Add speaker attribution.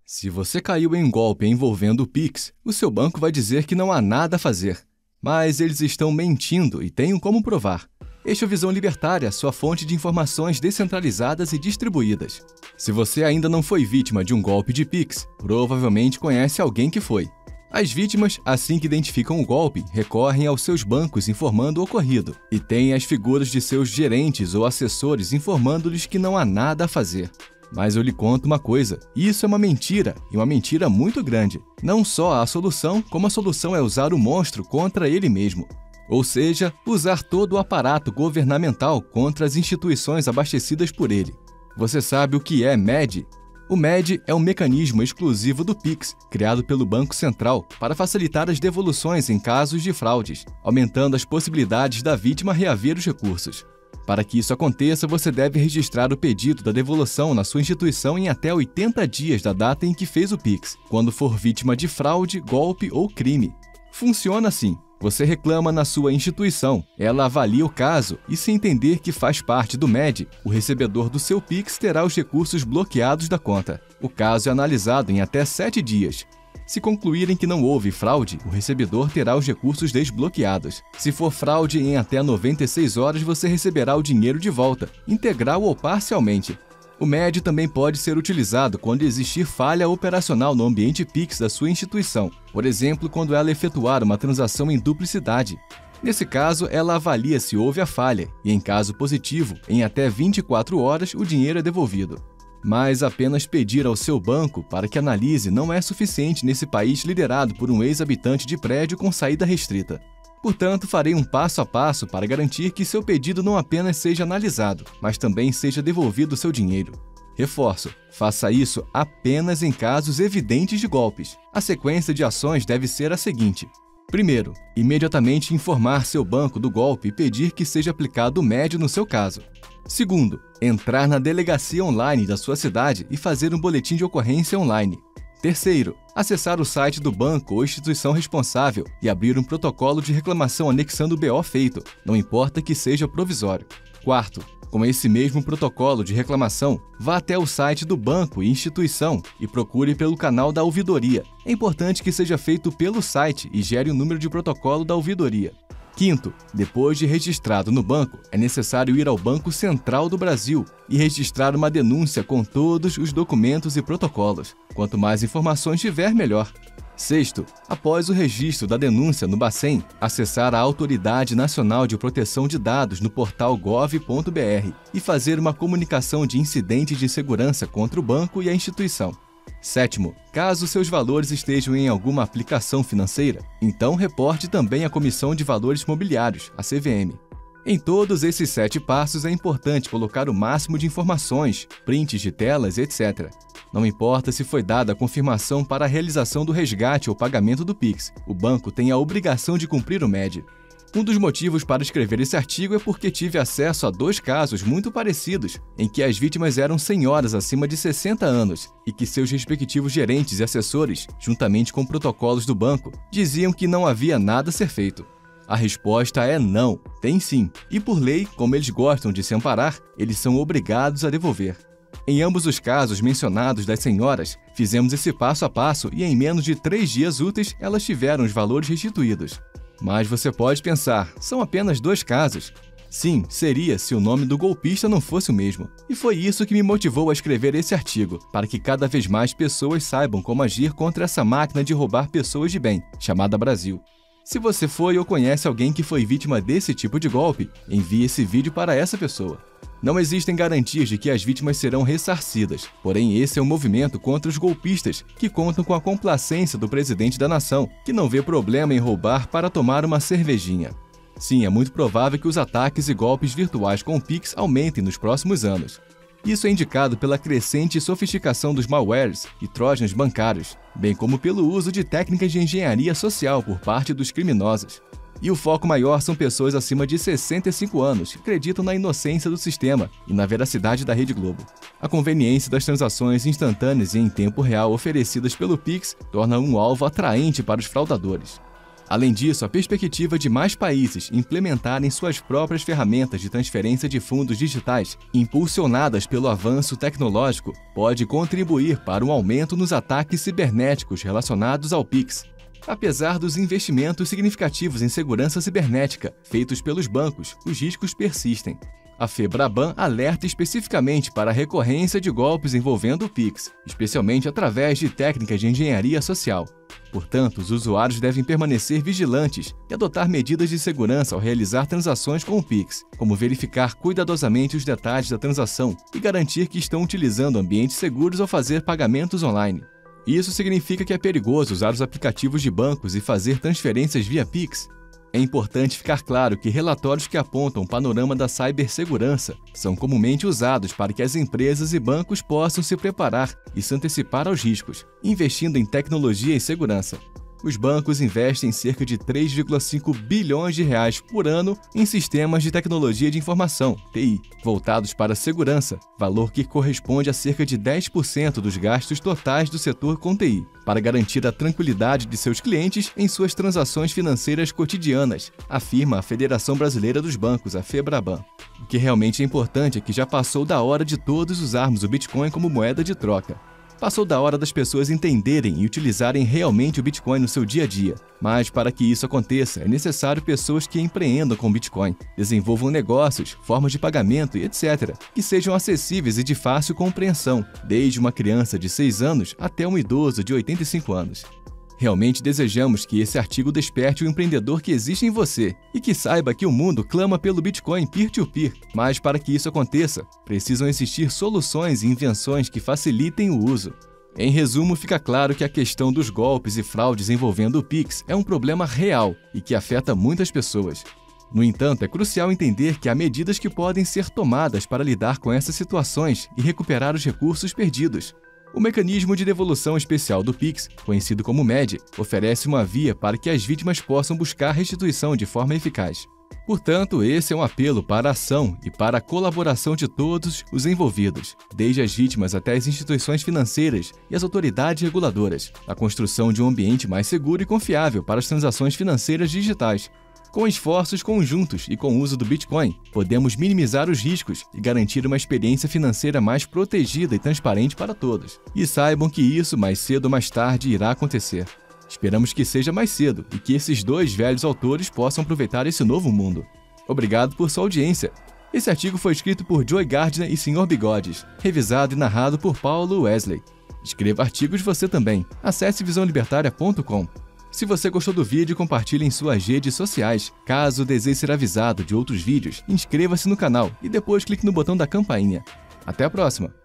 Speaker 1: Se você caiu em um golpe envolvendo o Pix, o seu banco vai dizer que não há nada a fazer. Mas eles estão mentindo e têm como provar. Este é o Visão Libertária, sua fonte de informações descentralizadas e distribuídas. Se você ainda não foi vítima de um golpe de Pix, provavelmente conhece alguém que foi. As vítimas, assim que identificam o golpe, recorrem aos seus bancos informando o ocorrido e têm as figuras de seus gerentes ou assessores informando-lhes que não há nada a fazer. Mas eu lhe conto uma coisa, isso é uma mentira, e uma mentira muito grande. Não só há a solução, como a solução é usar o monstro contra ele mesmo. Ou seja, usar todo o aparato governamental contra as instituições abastecidas por ele. Você sabe o que é MED? O MED é um mecanismo exclusivo do Pix, criado pelo Banco Central para facilitar as devoluções em casos de fraudes, aumentando as possibilidades da vítima reaver os recursos. Para que isso aconteça, você deve registrar o pedido da devolução na sua instituição em até 80 dias da data em que fez o Pix, quando for vítima de fraude, golpe ou crime. Funciona assim. Você reclama na sua instituição, ela avalia o caso e, se entender que faz parte do MED, o recebedor do seu Pix terá os recursos bloqueados da conta. O caso é analisado em até 7 dias. Se concluírem que não houve fraude, o recebedor terá os recursos desbloqueados. Se for fraude, em até 96 horas você receberá o dinheiro de volta, integral ou parcialmente. O MED também pode ser utilizado quando existir falha operacional no ambiente Pix da sua instituição, por exemplo, quando ela efetuar uma transação em duplicidade. Nesse caso, ela avalia se houve a falha e, em caso positivo, em até 24 horas o dinheiro é devolvido. Mas apenas pedir ao seu banco para que analise não é suficiente nesse país liderado por um ex-habitante de prédio com saída restrita. Portanto, farei um passo a passo para garantir que seu pedido não apenas seja analisado, mas também seja devolvido seu dinheiro. Reforço, faça isso apenas em casos evidentes de golpes. A sequência de ações deve ser a seguinte. Primeiro, imediatamente informar seu banco do golpe e pedir que seja aplicado o MED no seu caso. Segundo, entrar na delegacia online da sua cidade e fazer um boletim de ocorrência online. Terceiro, acessar o site do banco ou instituição responsável e abrir um protocolo de reclamação anexando o BO feito, não importa que seja provisório. Quarto, com esse mesmo protocolo de reclamação, vá até o site do banco e instituição e procure pelo canal da ouvidoria. É importante que seja feito pelo site e gere o número de protocolo da ouvidoria. Quinto, depois de registrado no banco, é necessário ir ao Banco Central do Brasil e registrar uma denúncia com todos os documentos e protocolos. Quanto mais informações tiver, melhor. Sexto, após o registro da denúncia no Bacen, acessar a Autoridade Nacional de Proteção de Dados no portal gov.br e fazer uma comunicação de incidente de segurança contra o banco e a instituição. Sétimo, caso seus valores estejam em alguma aplicação financeira, então reporte também à Comissão de Valores Mobiliários, a CVM. Em todos esses 7 passos é importante colocar o máximo de informações, prints de telas, etc. Não importa se foi dada a confirmação para a realização do resgate ou pagamento do Pix, o banco tem a obrigação de cumprir o MED. Um dos motivos para escrever esse artigo é porque tive acesso a 2 casos muito parecidos, em que as vítimas eram senhoras acima de 60 anos e que seus respectivos gerentes e assessores, juntamente com protocolos do banco, diziam que não havia nada a ser feito. A resposta é não, tem sim, e por lei, como eles gostam de se amparar, eles são obrigados a devolver. Em ambos os casos mencionados das senhoras, fizemos esse passo a passo e em menos de 3 dias úteis elas tiveram os valores restituídos. Mas você pode pensar, são apenas 2 casos. Sim, seria se o nome do golpista não fosse o mesmo. E foi isso que me motivou a escrever esse artigo, para que cada vez mais pessoas saibam como agir contra essa máquina de roubar pessoas de bem, chamada Brasil. Se você foi ou conhece alguém que foi vítima desse tipo de golpe, envie esse vídeo para essa pessoa. Não existem garantias de que as vítimas serão ressarcidas, porém esse é um movimento contra os golpistas que contam com a complacência do presidente da nação, que não vê problema em roubar para tomar uma cervejinha. Sim, é muito provável que os ataques e golpes virtuais com o Pix aumentem nos próximos anos. Isso é indicado pela crescente sofisticação dos malwares e trójanos bancários, bem como pelo uso de técnicas de engenharia social por parte dos criminosos. E o foco maior são pessoas acima de 65 anos que acreditam na inocência do sistema e na veracidade da Rede Globo. A conveniência das transações instantâneas e em tempo real oferecidas pelo Pix torna um alvo atraente para os fraudadores. Além disso, a perspectiva de mais países implementarem suas próprias ferramentas de transferência de fundos digitais, impulsionadas pelo avanço tecnológico, pode contribuir para um aumento nos ataques cibernéticos relacionados ao Pix. Apesar dos investimentos significativos em segurança cibernética feitos pelos bancos, os riscos persistem. A Febraban alerta especificamente para a recorrência de golpes envolvendo o Pix, especialmente através de técnicas de engenharia social. Portanto, os usuários devem permanecer vigilantes e adotar medidas de segurança ao realizar transações com o Pix, como verificar cuidadosamente os detalhes da transação e garantir que estão utilizando ambientes seguros ao fazer pagamentos online. Isso significa que é perigoso usar os aplicativos de bancos e fazer transferências via Pix. É importante ficar claro que relatórios que apontam o panorama da cibersegurança são comumente usados para que as empresas e bancos possam se preparar e se antecipar aos riscos, investindo em tecnologia e segurança. Os bancos investem cerca de 3,5 bilhões de reais por ano em sistemas de tecnologia de informação, TI, voltados para a segurança, valor que corresponde a cerca de 10% dos gastos totais do setor com TI, para garantir a tranquilidade de seus clientes em suas transações financeiras cotidianas, afirma a Federação Brasileira dos Bancos, a Febraban. O que realmente é importante é que já passou da hora de todos usarmos o Bitcoin como moeda de troca. Passou da hora das pessoas entenderem e utilizarem realmente o Bitcoin no seu dia a dia. Mas para que isso aconteça, é necessário pessoas que empreendam com Bitcoin, desenvolvam negócios, formas de pagamento e etc., que sejam acessíveis e de fácil compreensão, desde uma criança de 6 anos até um idoso de 85 anos. Realmente desejamos que esse artigo desperte o empreendedor que existe em você e que saiba que o mundo clama pelo Bitcoin peer-to-peer. Mas para que isso aconteça, precisam existir soluções e invenções que facilitem o uso. Em resumo, fica claro que a questão dos golpes e fraudes envolvendo o Pix é um problema real e que afeta muitas pessoas. No entanto, é crucial entender que há medidas que podem ser tomadas para lidar com essas situações e recuperar os recursos perdidos. O mecanismo de devolução especial do Pix, conhecido como MED, oferece uma via para que as vítimas possam buscar restituição de forma eficaz. Portanto, esse é um apelo para a ação e para a colaboração de todos os envolvidos, desde as vítimas até as instituições financeiras e as autoridades reguladoras, na construção de um ambiente mais seguro e confiável para as transações financeiras digitais. Com esforços conjuntos e com o uso do Bitcoin, podemos minimizar os riscos e garantir uma experiência financeira mais protegida e transparente para todos. E saibam que isso, mais cedo ou mais tarde, irá acontecer. Esperamos que seja mais cedo e que esses dois velhos autores possam aproveitar esse novo mundo. Obrigado por sua audiência. Esse artigo foi escrito por Joey Gardner e Sr. Bigodes, revisado e narrado por Paulo Wesley. Escreva artigos você também. Acesse visãolibertaria.com. Se você gostou do vídeo, compartilhe em suas redes sociais. Caso deseje ser avisado de outros vídeos, inscreva-se no canal e depois clique no botão da campainha. Até a próxima!